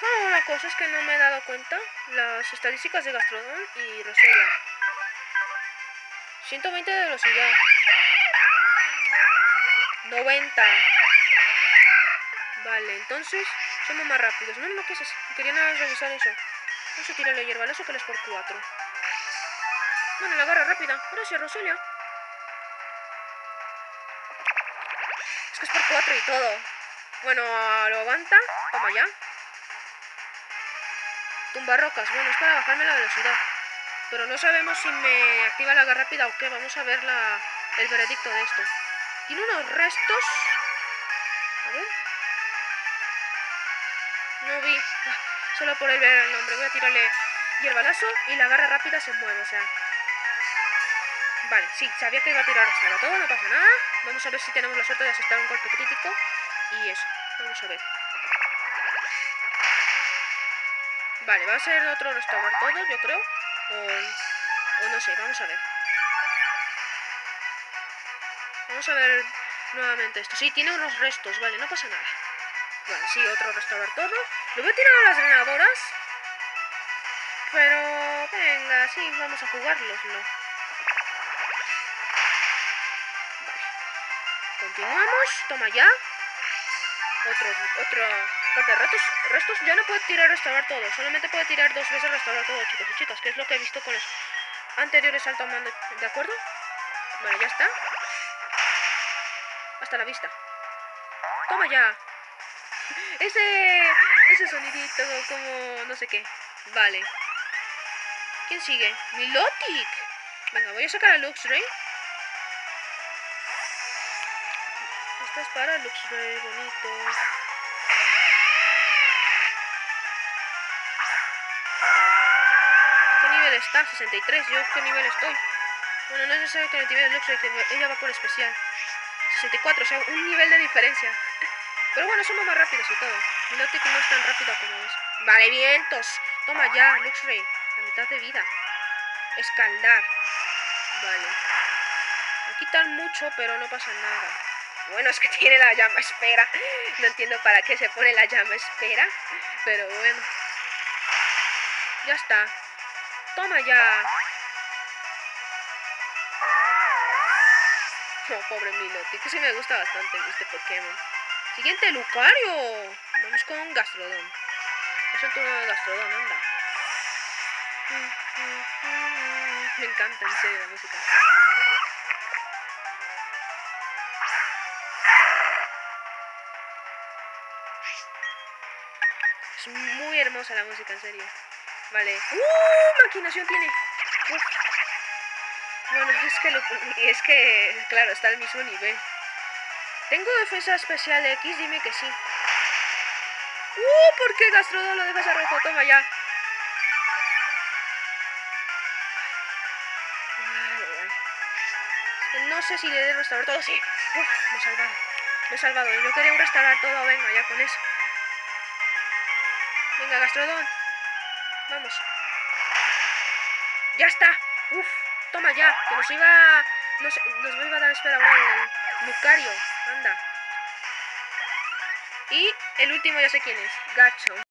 una cosa, es que no me he dado cuenta. Las estadísticas de Gastrodon y Roselia. 120 de velocidad. 90. Vale, entonces somos más rápidos. No, ¿qué es eso? Quería nada revisar eso. Vamos a tirarle hierbalazo que les por 4. Bueno, la agarra rápida. Gracias, Roselia. Es que es por 4 y todo. Bueno, lo aguanta. Toma ya. Tumba rocas. Bueno, es para bajarme la velocidad. Pero no sabemos si me activa la garra rápida o qué. Vamos a ver el veredicto de esto. Tiene unos restos. A ver. No vi. Solo por ver el nombre. Voy a tirarle hierbalazo y la garra rápida se mueve, o sea. Vale, sí, sabía que iba a tirar hasta todo, no pasa nada. Vamos a ver si tenemos la suerte de asestar un golpe crítico. Y eso, vamos a ver. Vale, va a ser otro restaurar todo, yo creo. O no sé, vamos a ver. Vamos a ver nuevamente esto. Sí, tiene unos restos, vale, no pasa nada. Vale, sí, otro restaurar todo. Lo voy a tirar a las drenadoras. Pero, venga, sí, vamos a jugarlos, ¿no? Vale. Continuamos, toma ya. Otro parte de restos. Ya no puede tirar restaurar todo. Solamente puede tirar 2 veces restaurar todo, chicos y chicas. Que es lo que he visto con los anteriores alto mando. ¿De acuerdo? Vale, ya está. Hasta la vista. Toma ya. Ese sonidito como no sé qué. Vale. ¿Quién sigue? Milotic. Venga, voy a sacar a Luxray. Esta es para Luxray, bonito. ¿Qué nivel está? 63. ¿Yo qué nivel estoy? Bueno, no es necesario que el nivel de Luxray, que ella va por especial. 64, o sea, un nivel de diferencia. Pero bueno, somos más rápidos y todo. Milotic no es tan rápida como es. Vale, vientos. Toma ya, Luxray. La mitad de vida. Escaldar. Vale. Me quitan mucho, pero no pasa nada. Bueno, es que tiene la llama espera. No entiendo para qué se pone la llama espera. Pero bueno. Ya está. Toma ya. No, pobre Milotic, que sí me gusta bastante este Pokémon. Siguiente, Lucario. Vamos con Gastrodon. Es el turno de Gastrodon, anda. Me encanta, en serio, la música. Es muy hermosa la música, en serio. Vale. Maquinación tiene. Uf. Bueno, es que, claro, está al mismo nivel. ¿Tengo defensa especial X? Dime que sí. ¿Por qué Gastrodon lo dejas a rojo? Toma ya. No sé si le debo restaurar todo. Sí. Me he salvado. Me he salvado. Yo quería un restaurar todo. Venga, ya con eso. Venga, Gastrodon. Vamos. Ya está. Toma ya. Que nos iba a dar espera ahora el Lucario. Anda. Y el último ya sé quién es. Gacho.